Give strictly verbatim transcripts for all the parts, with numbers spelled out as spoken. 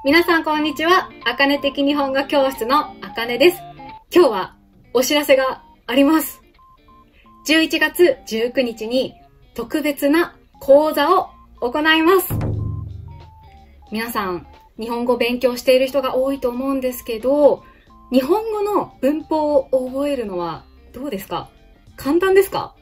皆さんこんにちは。あかね的日本語教室のあかねです。今日はお知らせがあります。じゅういちがつじゅうくにちに特別な講座を行います。皆さん、日本語を勉強している人が多いと思うんですけど、日本語の文法を覚えるのはどうですか？簡単ですか？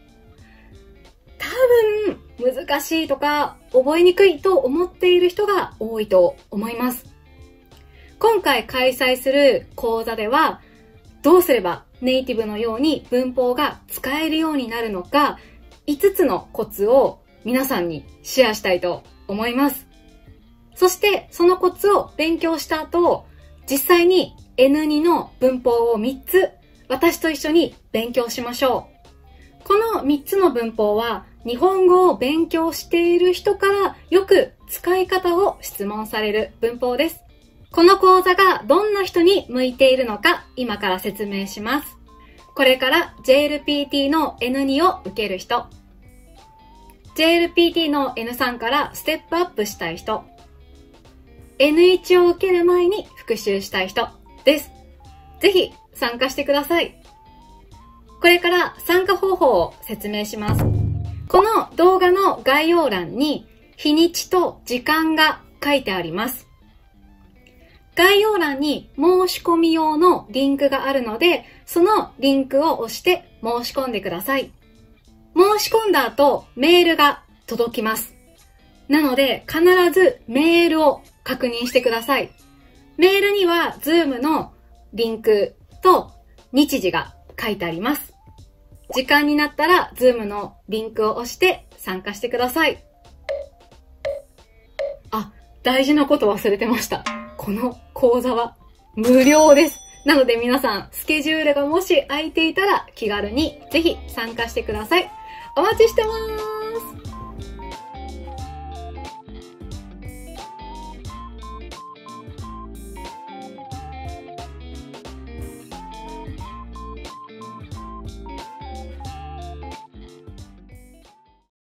多分難しいとか覚えにくいと思っている人が多いと思います。今回開催する講座ではどうすればネイティブのように文法が使えるようになるのかいつつのコツを皆さんにシェアしたいと思います。そしてそのコツを勉強した後、実際に エヌツー の文法をみっつ私と一緒に勉強しましょう。このみっつの文法は日本語を勉強している人からよく使い方を質問される文法です。この講座がどんな人に向いているのか今から説明します。これから ジェイエルピーティー の エヌツー を受ける人、ジェイエルピーティー の エヌスリー からステップアップしたい人、エヌワン を受ける前に復習したい人です。ぜひ参加してください。これから参加方法を説明します。この動画の概要欄に日にちと時間が書いてあります。概要欄に申し込み用のリンクがあるので、そのリンクを押して申し込んでください。申し込んだ後、メールが届きます。なので、必ずメールを確認してください。メールには Zoom のリンクと日時が書いてあります。時間になったら Zoom のリンクを押して参加してください。あ、大事なこと忘れてました。この講座は無料です。なので皆さん、スケジュールがもし空いていたら気軽にぜひ参加してください。お待ちしてます。